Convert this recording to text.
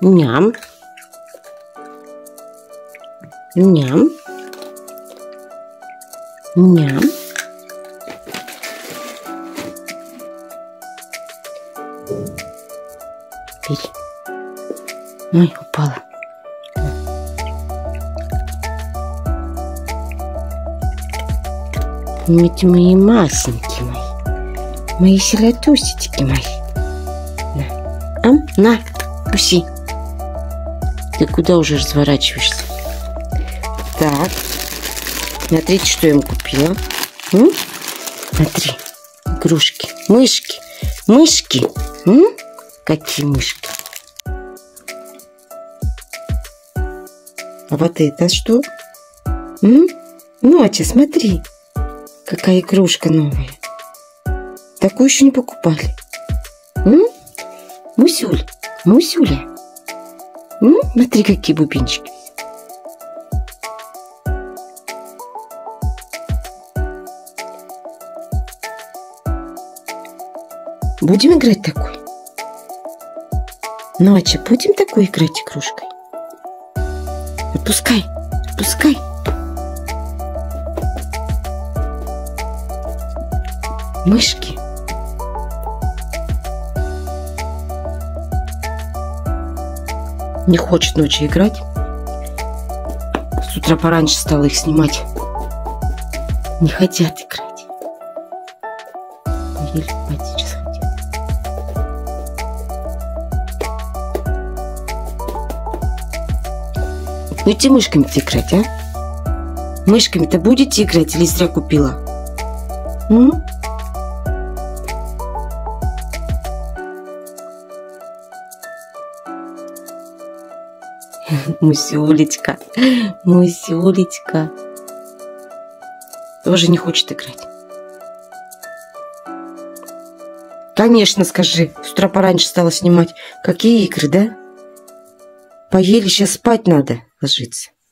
Ням. Ням. Ням. Бери. Ой, упала. Эти мои масенькие мои селятусечки мои. На, куси. Ты куда уже разворачиваешься? Так, смотрите, что я ему купила. Смотри, игрушки, мышки, мышки. Какие мышки? А вот это что? Ночи, смотри, какая игрушка новая. Такую еще не покупали. Мусюль, Мусюля. Смотри, какие бубенчики. Будем играть такой? Ночи, будем такой играть игрушкой? Отпускай, отпускай. Мышки. Не хочет ночью играть. С утра пораньше стала их снимать. Не хотят играть. Еле спать сейчас хотят. Будете мышками-то играть, а? Мышками-то будете играть или зря купила? Мусюлечка, Мусюлечка. Тоже не хочет играть. Конечно, скажи. С утра пораньше стала снимать. Какие игры, да? Поели, сейчас спать надо ложиться.